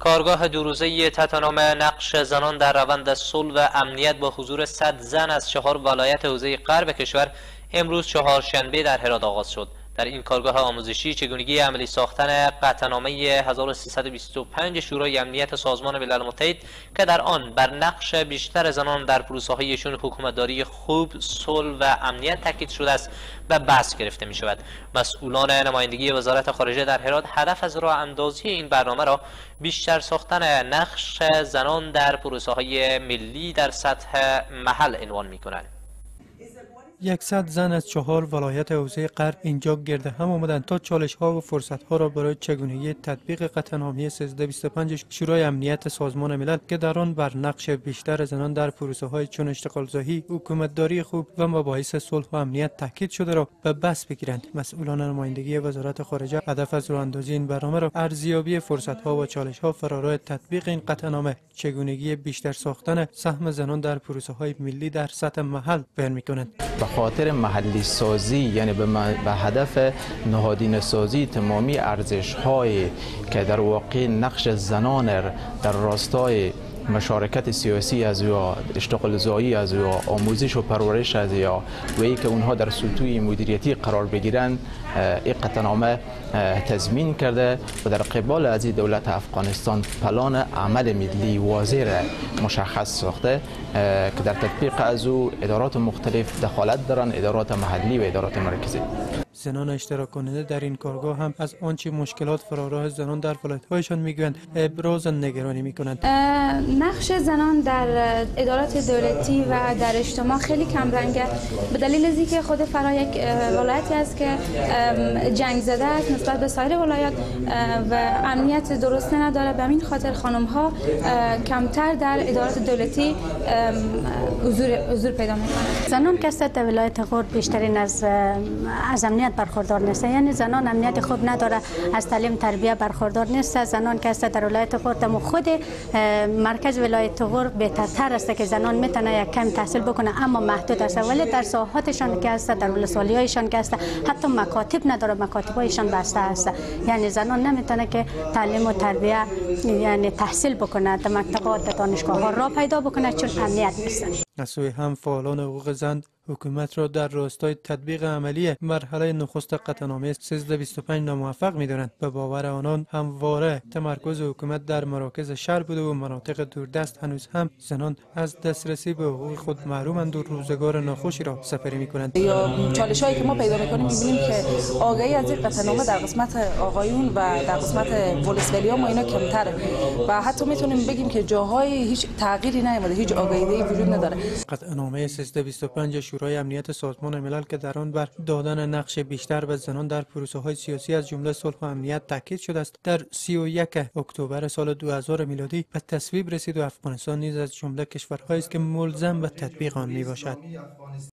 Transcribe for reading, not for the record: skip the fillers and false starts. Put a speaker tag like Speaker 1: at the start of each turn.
Speaker 1: کارگاه دو روزه تتنام نقش زنان در روند صلح و امنیت با حضور 100 زن از 4 ولایت حوزه غرب کشور امروز چهارشنبه در هرات آغاز شد. در این کارگاه آموزشی چگونگی عملی ساختن قطعنامه 1325 شورای امنیت سازمان ملل متحد که در آن بر نقش بیشتر زنان در پروسه‌های شون حکومتداری خوب، صلح و امنیت تاکید شده است و بحث گرفته می شود. مسئولان نمایندگی وزارت خارجه در هرات هدف از راه اندازی این برنامه را بیشتر ساختن نقش زنان در پروسه‌های ملی در سطح محل عنوان می کنند.
Speaker 2: 100 زن از 4 ولایت حوزه غرب اینجا گرد هم آمدند تا چالش ها و فرصت ها را برای چگونگی تطبیق قطعنامه 1325 شورای امنیت سازمان ملل که در آن بر نقش بیشتر زنان در پروسه های چون اشتغالزایی، حکومتداری خوب و مباحث صلح و امنیت تاکید شده را به بس بگیرند. مسئولان نمایندگی وزارت خارجه هدف از راه اندازی این برنامه را ارزیابی فرصت ها و چالش ها فرارای تطبیق این قطعنامه، چگونگی بیشتر ساختن سهم زنان در پروسه های ملی در سطح محل بیان می‌کنند.
Speaker 3: به خاطر محلی سازی، یعنی به هدف نهادینه سازی تمامی ارزش هایی که در واقع نقش زنان در راستای مشارکت سیاسی از یا اشتغال زایی از یا آموزش و پرورش از یا و ای که اونها در سطوح مدیریتی قرار بگیرند، این قطعنامه تضمین کرده و در قبال از دولت افغانستان پلان عمل ملی واضح را مشخص ساخته که در تطبیق از او ادارات مختلف دخالت دارند، ادارات محلی و ادارات مرکزی.
Speaker 2: زنان اشتراک کننده در این کارگاه هم از آنچه مشکلات فراراه زنان در ولایت‌هایشان میگویند ابراز نگرانی میکنند.
Speaker 4: نقش زنان در ادارات دولتی و در اجتماع خیلی کم رنگه، به دلیل از اینکه خود فرا یک ولایتی است که جنگ زده است نسبت به سایر ولایات و امنیت درست نداره. به همین خاطر خانم ها کمتر در ادارات دولتی حضور پیدا میکنند.
Speaker 5: زنان که در ولایت غرب بیشترین از امنیت برخوردار نیست، یعنی زنان امنیت خوب نداره، از تعلیم تربیت برخوردار نیست. زنان که در ولایت غرب و خود مرکز ولایت غرب بهترتر است که زنان میتونه یک کم تحصیل بکنه اما محدود است، ولی در ساحاتشان که است، در ولسوالی‌هایشان که است، حتی مکاتب نداره، مکاتب‌هایشان بسته است. یعنی زنان نمیتونه که تعلیم و تربیت یعنی تحصیل بکنه، در مکتبات دانشگاه‌ها را پیدا بکنه چون امنیت نیست.
Speaker 2: از سوی هم فعالان حقوق زن حکومت را در راستای تطبیق عملی مرحله نخست قطعنامه 1325 ناموفق می‌دانند. به باور آنان همواره تمرکز حکومت در مراکز شهر بوده و مناطق دوردست هنوز هم زنان از دسترسی به حقوق خود محرومند و روزگار ناخوشی را سپری می‌کنند.
Speaker 6: یا چالش‌هایی که ما پیدا می‌کنیم می‌بینیم که آگاهی از این قطعنامه در قسمت آقایون و در قسمت ولسوالی‌ها ما اینا کمتره و حتی می‌تونیم بگیم که جاهای هیچ تغییری نیامده، هیچ آگاهی وجود نداره.
Speaker 2: قطعنامه 1325 شورای امنیت سازمان ملل که در آن بر دادن نقش بیشتر به زنان در پروسه‌های سیاسی از جمله صلح و امنیت تاکید شده است، در 31 اکتبر سال 2000 میلادی به تصویب رسید و افغانستان نیز از جمله کشورهایی است که ملزم به تطبیق آن میباشد.